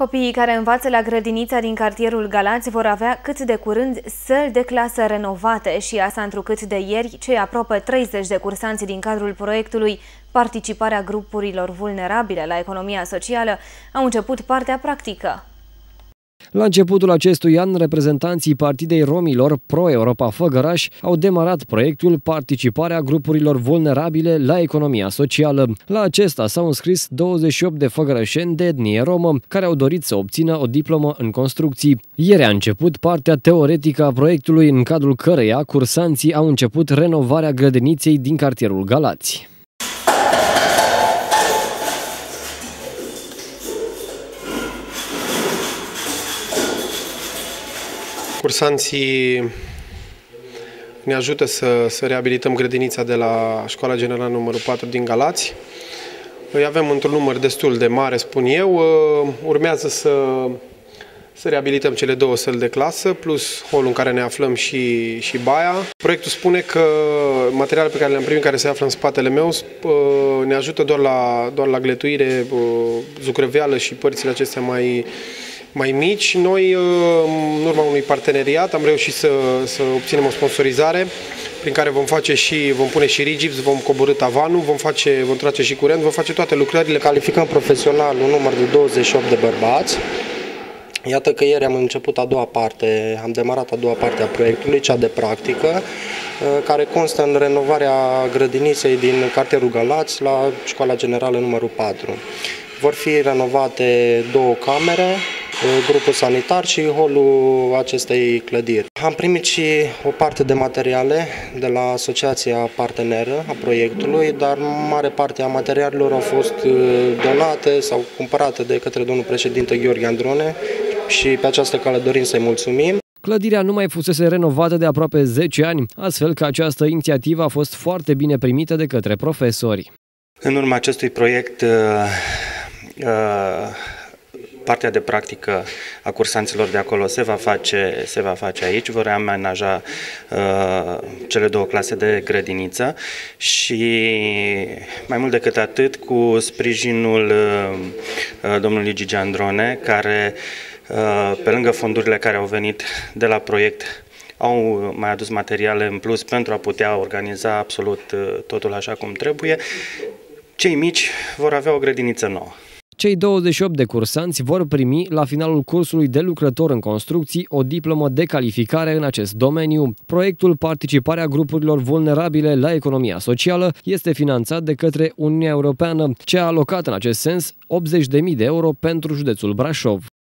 Copiii care învață la grădinița din cartierul Galați vor avea cât de curând săli de clasă renovate și asta întrucât de ieri cei aproape 30 de cursanți din cadrul proiectului Participarea grupurilor vulnerabile la economia socială au început partea practică. La începutul acestui an, reprezentanții Partidei Romilor Pro-Europa Făgăraș au demarat proiectul Participarea grupurilor vulnerabile la economia socială. La acesta s-au înscris 28 de făgărășeni de etnie romă care au dorit să obțină o diplomă în construcții. Ieri a început partea teoretică a proiectului, în cadrul căreia cursanții au început renovarea grădiniței din cartierul Galați. Cursanții ne ajută să reabilităm grădinița de la Școala Generală numărul 4 din Galați. Îi avem într-un număr destul de mare, spun eu. Urmează să reabilităm cele două săli de clasă, plus holul în care ne aflăm și baia. Proiectul spune că materialele pe care le-am primit, care se află în spatele meu, ne ajută doar la gletuire, zugrăveală și părțile acestea mai mici. Noi, în urma unui parteneriat, am reușit să obținem o sponsorizare prin care vom pune și rigips, vom coborî tavanul, vom trage și curent, vom face toate lucrările. Calificăm profesional un număr de 28 de bărbați. Iată că ieri am demarat a doua parte a proiectului, cea de practică, care constă în renovarea grădiniței din cartierul Galați la Școala Generală numărul 4. Vor fi renovate două camere, grupul sanitar și holul acestei clădiri. Am primit și o parte de materiale de la asociația parteneră a proiectului, dar mare parte a materialelor au fost donate sau cumpărate de către domnul președinte Gheorghe Androne și pe această cale dorim să-i mulțumim. Clădirea nu mai fusese renovată de aproape 10 ani, astfel că această inițiativă a fost foarte bine primită de către profesori. În urma acestui proiect, partea de practică a cursanților de acolo se va face aici, vor amenaja cele două clase de grădiniță și mai mult decât atât, cu sprijinul domnului Gigi Androne, care pe lângă fondurile care au venit de la proiect, au mai adus materiale în plus pentru a putea organiza absolut totul așa cum trebuie. Cei mici vor avea o grădiniță nouă. Cei 28 de cursanți vor primi la finalul cursului de lucrător în construcții o diplomă de calificare în acest domeniu. Proiectul Participarea grupurilor vulnerabile la economia socială este finanțat de către Uniunea Europeană, ce a alocat în acest sens 80.000 de euro pentru județul Brașov.